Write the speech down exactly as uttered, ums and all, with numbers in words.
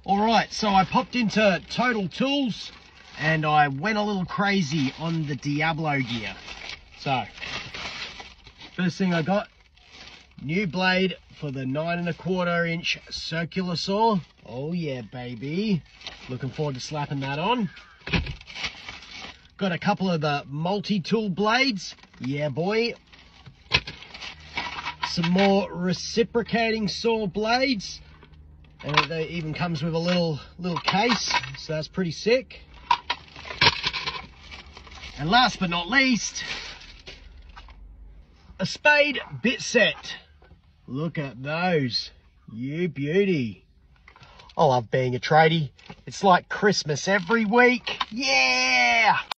Alright, so I popped into Total Tools and I went a little crazy on the Diablo gear. So, first thing I got, new blade for the nine and a quarter inch circular saw. Oh yeah, baby. Looking forward to slapping that on. Got a couple of the multi-tool blades. Yeah, boy. Some more reciprocating saw blades. And it even comes with a little little case, so that's pretty sick. And last but not least, a spade bit set. Look at those, you beauty. I love being a tradie. It's like Christmas every week. Yeah!